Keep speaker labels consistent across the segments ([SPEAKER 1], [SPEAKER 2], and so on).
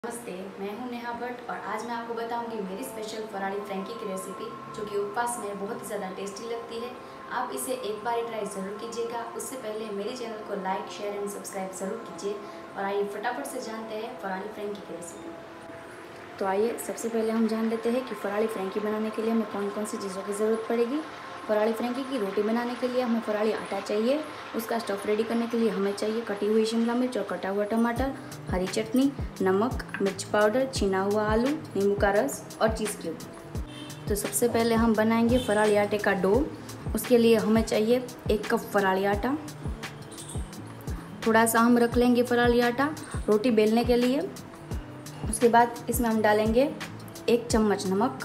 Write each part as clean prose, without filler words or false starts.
[SPEAKER 1] नमस्ते, मैं हूं नेहा भट्ट और आज मैं आपको बताऊंगी मेरी स्पेशल फराड़ी फ्रैंकी की रेसिपी, जो कि उपवास में बहुत ही ज़्यादा टेस्टी लगती है। आप इसे एक बार ट्राई ज़रूर कीजिएगा। उससे पहले मेरे चैनल को लाइक, शेयर एंड सब्सक्राइब ज़रूर कीजिए। और आइए फटाफट से जानते हैं फराड़ी फ्रैंकी की रेसिपी। तो आइए सबसे पहले हम जान लेते हैं कि फराड़ी फ्रैंकी बनाने के लिए हमें कौन कौन सी चीज़ों की ज़रूरत पड़ेगी। फराड़ी फ्रैंकी की रोटी बनाने के लिए हमें फराड़ी आटा चाहिए। उसका स्टफ़ रेडी करने के लिए हमें चाहिए कटी हुई शिमला मिर्च और कटा हुआ टमाटर, हरी चटनी, नमक, मिर्च पाउडर, छिना हुआ आलू, नींबू का रस और चीज़ क्यूब। तो सबसे पहले हम बनाएंगे फराड़ी आटे का डो। उसके लिए हमें चाहिए 1 कप फराड़ी आटा। थोड़ा सा हम रख लेंगे फराड़ी आटा रोटी बेलने के लिए। उसके बाद इसमें हम डालेंगे 1 चम्मच नमक,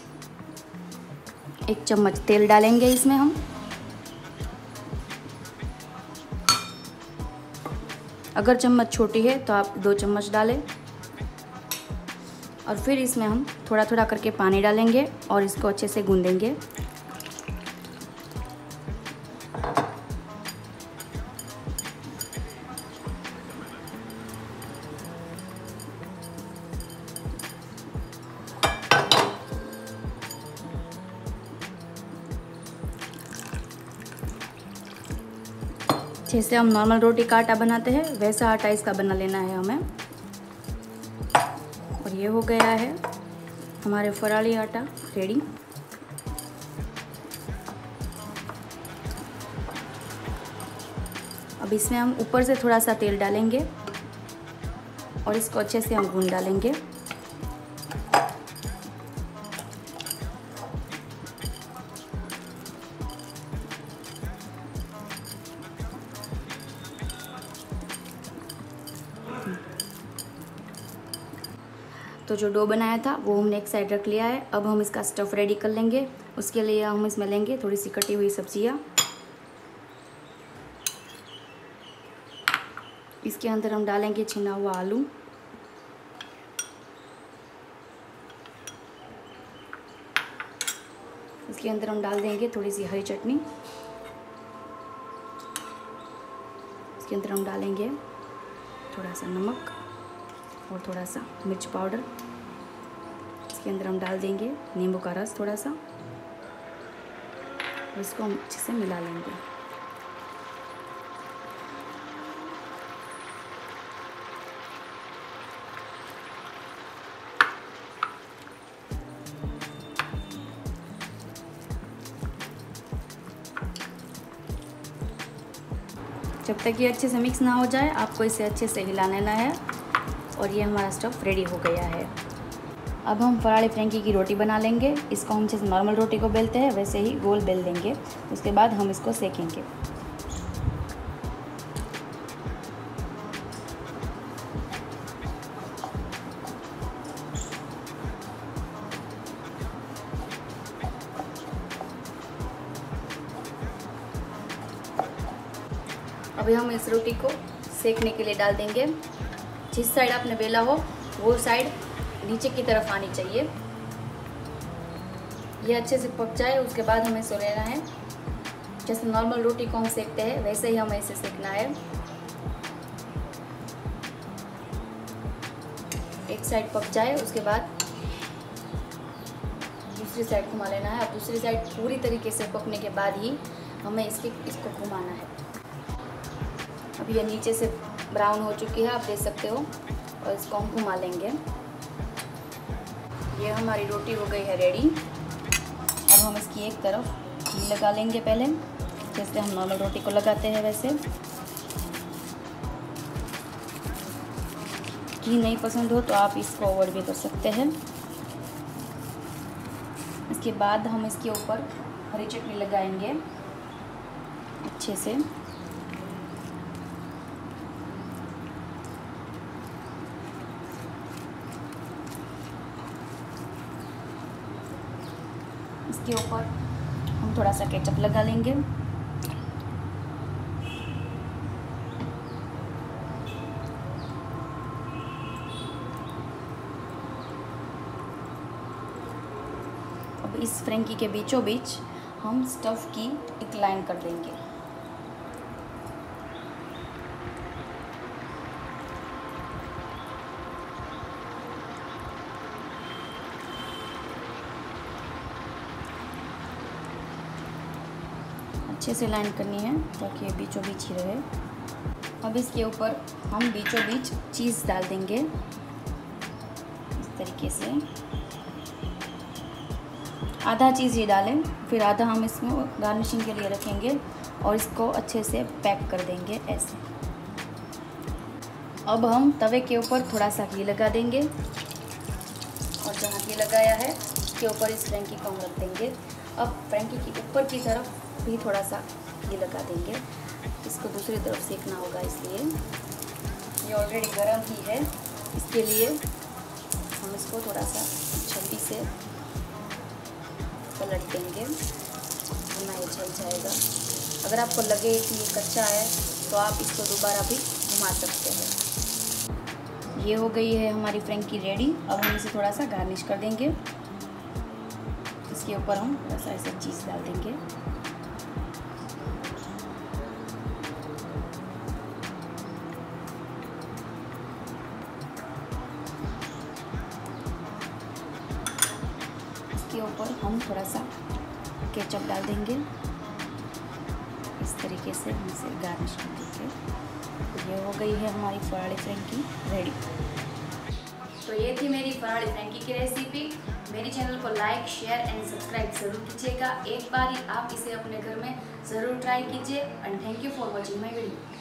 [SPEAKER 1] 1 चम्मच तेल डालेंगे इसमें हम। अगर चम्मच छोटी है तो आप 2 चम्मच डालें। और फिर इसमें हम थोड़ा थोड़ा करके पानी डालेंगे और इसको अच्छे से गूंदेंगे। जैसे हम नॉर्मल रोटी का आटा बनाते हैं वैसा आटा इसका बना लेना है हमें। और ये हो गया है हमारे फराड़ी आटा रेडी। अब इसमें हम ऊपर से थोड़ा सा तेल डालेंगे और इसको अच्छे से हम गूंद डालेंगे। तो जो डो बनाया था वो हमने एक साइड रख लिया है। अब हम इसका स्टफ़ रेडी कर लेंगे। उसके लिए हम इसमें लेंगे थोड़ी सी कटी हुई सब्जियां। इसके अंदर हम डालेंगे छिना हुआ आलू, इसके अंदर हम डाल देंगे थोड़ी सी हरी चटनी, इसके अंदर हम डालेंगे थोड़ा सा नमक और थोड़ा सा मिर्च पाउडर, इसके अंदर हम डाल देंगे नींबू का रस थोड़ा सा और इसको हम अच्छे से मिला लेंगे। जब तक ये अच्छे से मिक्स ना हो जाए आपको इसे अच्छे से हिला लेना है। और ये हमारा स्टफ़ रेडी हो गया है। अब हम फराड़ी फ्रैंकी की रोटी बना लेंगे। इसको हम जैसे नॉर्मल रोटी को बेलते हैं वैसे ही गोल बेल देंगे। उसके बाद हम इसको सेकेंगे। अभी हम इस रोटी को सेकने के लिए डाल देंगे। जिस साइड आपने बेला हो वो साइड नीचे की तरफ आनी चाहिए। ये अच्छे से पक जाए उसके बाद हमें इसे लेना है। जैसे नॉर्मल रोटी को हम सेकते हैं वैसे ही हमें इसे सेकना है। एक साइड पक जाए उसके बाद दूसरी साइड घुमा लेना है। अब दूसरी साइड पूरी तरीके से पकने के बाद ही हमें इसको घुमाना है। अब ये नीचे से ब्राउन हो चुकी है, आप देख सकते हो। और इसको हम घुमा लेंगे। ये हमारी रोटी हो गई है रेडी। अब हम इसकी एक तरफ घी लगा लेंगे पहले, जैसे हम नॉर्मल रोटी को लगाते हैं वैसे। घी नहीं पसंद हो तो आप इसको अवॉइड भी कर सकते हैं। इसके बाद हम इसके ऊपर हरी चटनी लगाएंगे अच्छे से। इसके ऊपर हम थोड़ा सा केचप लगा लेंगे। अब इस फ्रैंकी के बीचों बीच हम स्टफ़ की एक लाइन कर देंगे। अच्छे से लाइन करनी है ताकि ये बीचों बीच ही रहे। अब इसके ऊपर हम बीचों बीच चीज़ डाल देंगे इस तरीके से। आधा चीज़ ये डालें, फिर आधा हम इसमें गार्निशिंग के लिए रखेंगे और इसको अच्छे से पैक कर देंगे ऐसे। अब हम तवे के ऊपर थोड़ा सा घी लगा देंगे और जहाँ घी लगाया है उसके ऊपर इस फ्रैंकी को हम रख देंगे। अब फ्रैंकी की ऊपर की तरफ भी थोड़ा सा घी लगा देंगे, इसको दूसरी तरफ सेकना होगा, इसलिए ये ऑलरेडी गर्म ही है, इसके लिए हम इसको थोड़ा सा छल्ली से पलट देंगे वरना ये जल जाएगा। अगर आपको लगे कि ये कच्चा है तो आप इसको दोबारा भी घुमा सकते हैं। ये हो गई है हमारी फ्रैंकी रेडी। अब हम इसे थोड़ा सा गार्निश कर देंगे, इसके ऊपर हम थोड़ा सा ऐसे चीज़ डाल देंगे। इसके ऊपर हम थोड़ा सा केचप डाल देंगे, इस तरीके से हम इसे गार्निश कर देंगे। ये हो गई है हमारी फराड़ी फ्रैंकी रेडी। तो ये थी मेरी फराड़ी फ्रैंकी की रेसिपी। मेरी चैनल को लाइक, शेयर एंड सब्सक्राइब ज़रूर कीजिएगा। एक बार ही आप इसे अपने घर में ज़रूर ट्राई कीजिए। And thank you for watching my video.